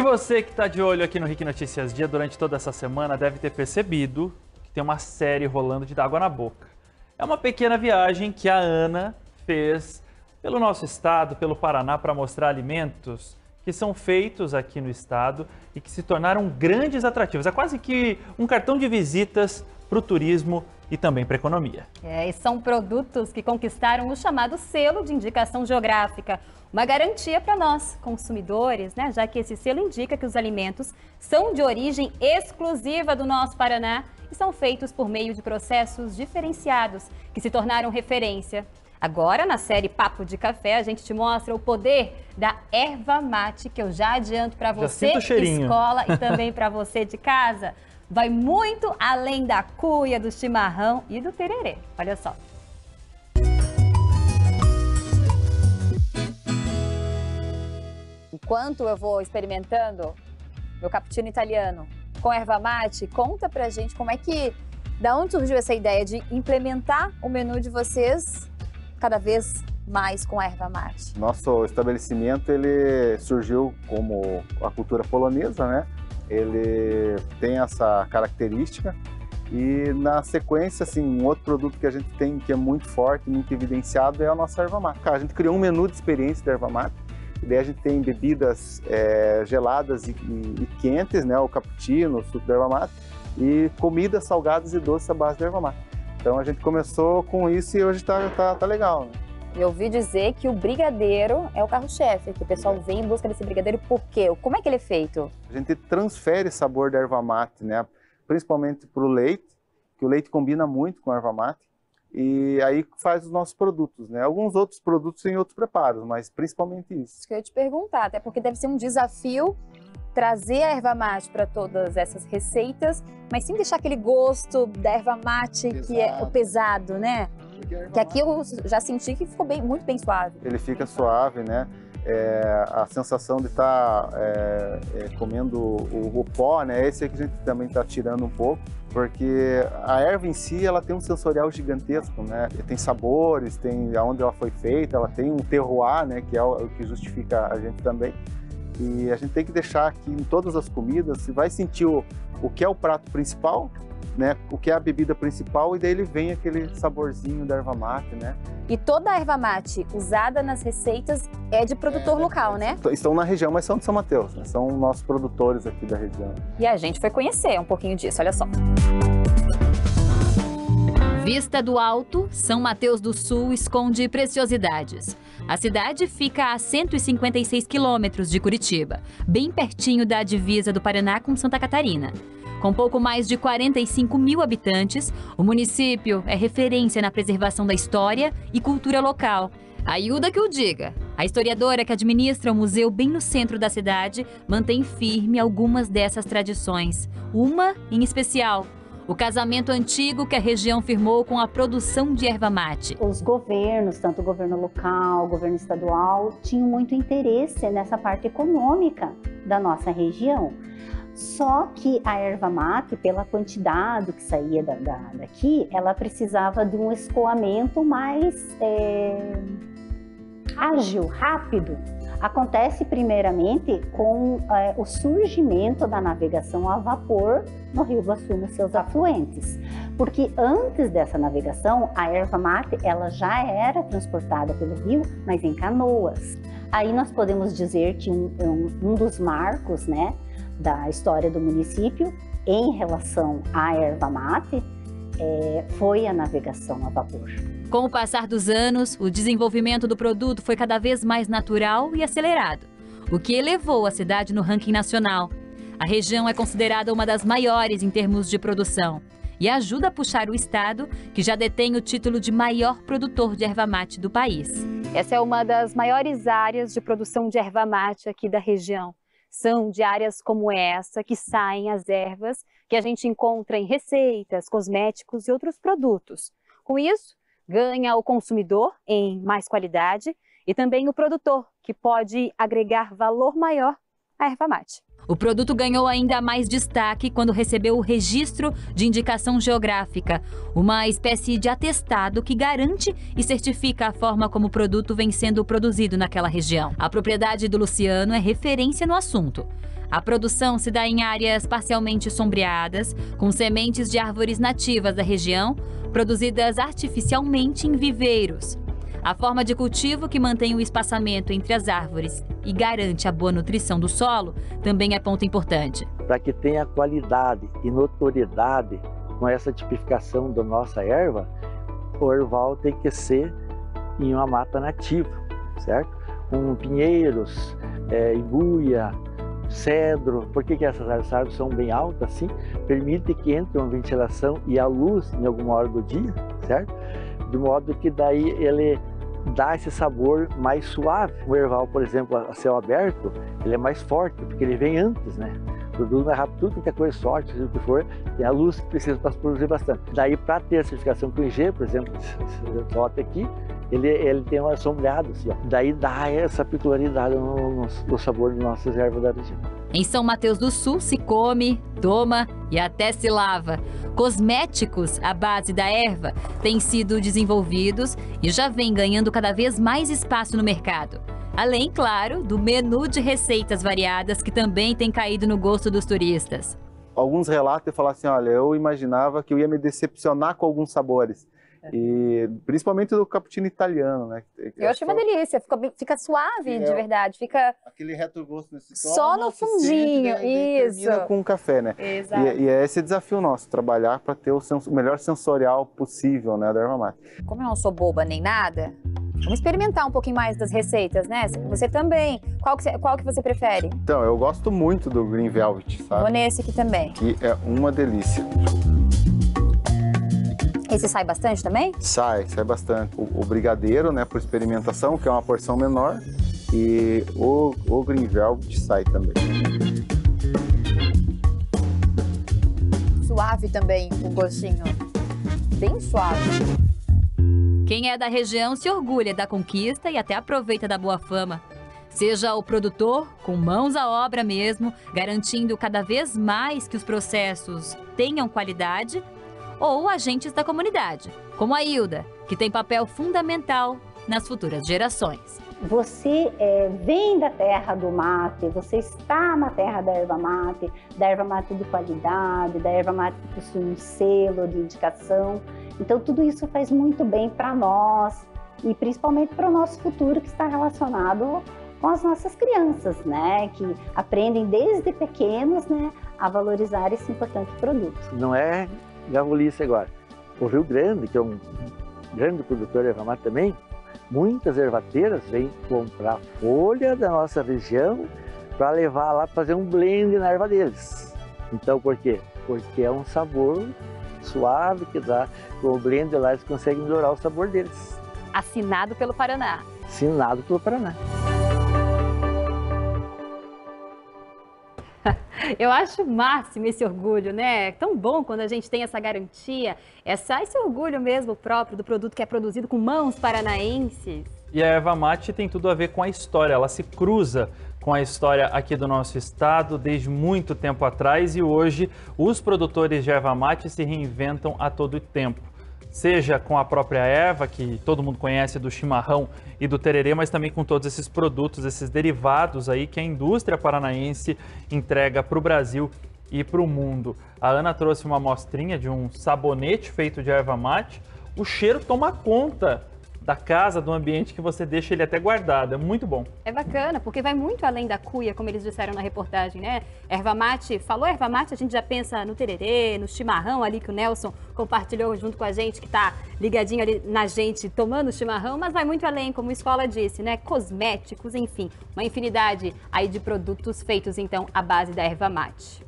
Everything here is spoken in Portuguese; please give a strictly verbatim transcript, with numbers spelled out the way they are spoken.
você que está de olho aqui no Rick Notícias Dia durante toda essa semana deve ter percebido que tem uma série rolando de dar água na boca. É uma pequena viagem que a Ana fez pelo nosso estado, pelo Paraná, para mostrar alimentos que são feitos aqui no estado e que se tornaram grandes atrativos. É quase que um cartão de visitas para o turismo e também para a economia. É, e são produtos que conquistaram o chamado selo de indicação geográfica. Uma garantia para nós, consumidores, né? Já que esse selo indica que os alimentos são de origem exclusiva do nosso Paraná e são feitos por meio de processos diferenciados que se tornaram referência. Agora, na série Papo de Café, a gente te mostra o poder da erva mate, que eu já adianto para você, escola, e também para você de casa. Vai muito além da cuia, do chimarrão e do tererê. Olha só. Enquanto eu vou experimentando meu cappuccino italiano com erva mate, conta pra gente como é que, da onde surgiu essa ideia de implementar o menu de vocês cada vez mais com erva mate. Nosso estabelecimento, ele surgiu como a cultura polonesa, né? Ele tem essa característica e na sequência, assim, um outro produto que a gente tem que é muito forte, muito evidenciado é a nossa erva mate. A gente criou um menu de experiência da erva mate, e daí a gente tem bebidas é, geladas e, e, e quentes, né? O cappuccino, o suco da erva mate, e comidas salgadas e doces à base da erva mate. Então a gente começou com isso e hoje tá, tá, tá legal, né? Eu ouvi dizer que o brigadeiro é o carro-chefe, que o pessoal vem em busca desse brigadeiro. Por quê? Como é que ele é feito? A gente transfere sabor da erva mate, né? Principalmente para o leite, que o leite combina muito com a erva mate, e aí faz os nossos produtos, né? Alguns outros produtos em outros preparos, mas principalmente isso. Isso que eu ia te perguntar, até porque deve ser um desafio trazer a erva mate para todas essas receitas, mas sem deixar aquele gosto da erva mate pesado, que é o pesado, né? Que aqui eu já senti que ficou bem, muito bem suave. Ele fica suave, né? É, a sensação de estar tá, é, é, comendo o, o pó, né? Esse é que a gente também está tirando um pouco, porque a erva em si, ela tem um sensorial gigantesco, né? Tem sabores, tem aonde ela foi feita, ela tem um terroir, né? Que é o que justifica a gente também. E a gente tem que deixar aqui em todas as comidas, você vai sentir o, o que é o prato principal, né, o que é a bebida principal, e daí ele vem aquele saborzinho da erva mate, né? E toda a erva mate usada nas receitas é de produtor é, local, é, né? Estão na região, mas são de São Mateus, né? São nossos produtores aqui da região. E a gente foi conhecer um pouquinho disso, olha só. Vista do Alto, São Mateus do Sul esconde preciosidades. A cidade fica a cento e cinquenta e seis quilômetros de Curitiba, bem pertinho da divisa do Paraná com Santa Catarina. Com pouco mais de quarenta e cinco mil habitantes, o município é referência na preservação da história e cultura local. A Hilda que o diga. A historiadora que administra o museu bem no centro da cidade mantém firme algumas dessas tradições. Uma em especial, o casamento antigo que a região firmou com a produção de erva mate. Os governos, tanto o governo local, o governo estadual, tinham muito interesse nessa parte econômica da nossa região. Só que a erva mate, pela quantidade que saía da, da, daqui, ela precisava de um escoamento mais é, ágil, rápido. Acontece primeiramente com é, o surgimento da navegação a vapor no Rio Iguaçu e nos seus afluentes. Porque antes dessa navegação, a erva mate ela já era transportada pelo rio, mas em canoas. Aí nós podemos dizer que um, um, um dos marcos, né, da história do município em relação à erva mate é, foi a navegação a vapor. Com o passar dos anos, o desenvolvimento do produto foi cada vez mais natural e acelerado, o que elevou a cidade no ranking nacional. A região é considerada uma das maiores em termos de produção e ajuda a puxar o estado, que já detém o título de maior produtor de erva mate do país. Essa é uma das maiores áreas de produção de erva mate aqui da região. São de áreas como essa que saem as ervas que a gente encontra em receitas, cosméticos e outros produtos. Com isso, ganha o consumidor em mais qualidade e também o produtor, que pode agregar valor maior à erva mate. O produto ganhou ainda mais destaque quando recebeu o registro de indicação geográfica, uma espécie de atestado que garante e certifica a forma como o produto vem sendo produzido naquela região. A propriedade do Luciano é referência no assunto. A produção se dá em áreas parcialmente sombreadas, com sementes de árvores nativas da região, produzidas artificialmente em viveiros. A forma de cultivo que mantém o espaçamento entre as árvores e garante a boa nutrição do solo também é ponto importante. Para que tenha qualidade e notoriedade com essa tipificação da nossa erva, o orval tem que ser em uma mata nativa, certo? Com pinheiros, é, imbuia, cedro. Por que que essas árvores, árvores são bem altas assim? Permite que entre uma ventilação e a luz em alguma hora do dia, certo? De modo que daí ele dá esse sabor mais suave. O erval, por exemplo, a céu aberto, ele é mais forte, porque ele vem antes, né? Produz mais rápido, tudo que é coisa sorte, seja o que for, tem a luz que precisa para produzir bastante. Daí, para ter a certificação com I G, por exemplo, esse lote aqui, ele, ele tem um sombreado, assim, ó. Daí dá essa peculiaridade no, no, no sabor de nossas ervas da região. Em São Mateus do Sul se come, toma e até se lava. Cosméticos à base da erva têm sido desenvolvidos e já vem ganhando cada vez mais espaço no mercado. Além, claro, do menu de receitas variadas que também tem caído no gosto dos turistas. Alguns relatos falam assim, olha, eu imaginava que eu ia me decepcionar com alguns sabores. E principalmente do cappuccino italiano, né? Eu achei uma delícia, fica, bem, fica suave é, de verdade, fica aquele retrogosto nesse só no fundinho, sente, né? isso. Termina com café, né? Exato. E, e é esse desafio nosso, trabalhar para ter o, sens o melhor sensorial possível, né, da erva mate. Como eu não sou boba nem nada, vamos experimentar um pouquinho mais das receitas, né? Você também. Qual que você, qual que você prefere? Então, eu gosto muito do Green Velvet, sabe? Vou nesse aqui também. Que é uma delícia. Esse sai bastante também? Sai, sai bastante. O, o brigadeiro, né, por experimentação, que é uma porção menor, e o, o Green Velvet sai também. Suave também, o gostinho. Bem suave. Quem é da região se orgulha da conquista e até aproveita da boa fama. Seja o produtor, com mãos à obra mesmo, garantindo cada vez mais que os processos tenham qualidade, ou agentes da comunidade, como a Hilda, que tem papel fundamental nas futuras gerações. Você é, vem da terra do mate, você está na terra da erva mate, da erva mate de qualidade, da erva mate que possui um selo de indicação. Então tudo isso faz muito bem para nós e principalmente para o nosso futuro, que está relacionado com as nossas crianças, né? Que aprendem desde pequenos, né, a valorizar esse importante produto. Não é gavulice agora. O Rio Grande, que é um grande produtor de erva mate também, muitas ervateiras vêm comprar folha da nossa região para levar lá para fazer um blend na erva deles. Então, por quê? Porque é um sabor suave que dá, com o blend lá eles conseguem melhorar o sabor deles. Assinado pelo Paraná. Assinado pelo Paraná. Eu acho o máximo esse orgulho, né? É tão bom quando a gente tem essa garantia, essa, esse orgulho mesmo próprio do produto que é produzido com mãos paranaenses. E a erva mate tem tudo a ver com a história, ela se cruza com a história aqui do nosso estado desde muito tempo atrás e hoje os produtores de erva mate se reinventam a todo tempo. Seja com a própria erva, que todo mundo conhece do chimarrão e do tererê, mas também com todos esses produtos, esses derivados aí que a indústria paranaense entrega para o Brasil e para o mundo. A Ana trouxe uma amostrinha de um sabonete feito de erva mate. O cheiro toma conta da casa, do ambiente que você deixa ele até guardado. É muito bom. É bacana, porque vai muito além da cuia, como eles disseram na reportagem, né? Erva mate, falou erva mate, a gente já pensa no tererê, no chimarrão ali que o Nelson compartilhou junto com a gente, que tá ligadinho ali na gente tomando chimarrão, mas vai muito além, como a escola disse, né? Cosméticos, enfim, uma infinidade aí de produtos feitos então à base da erva mate.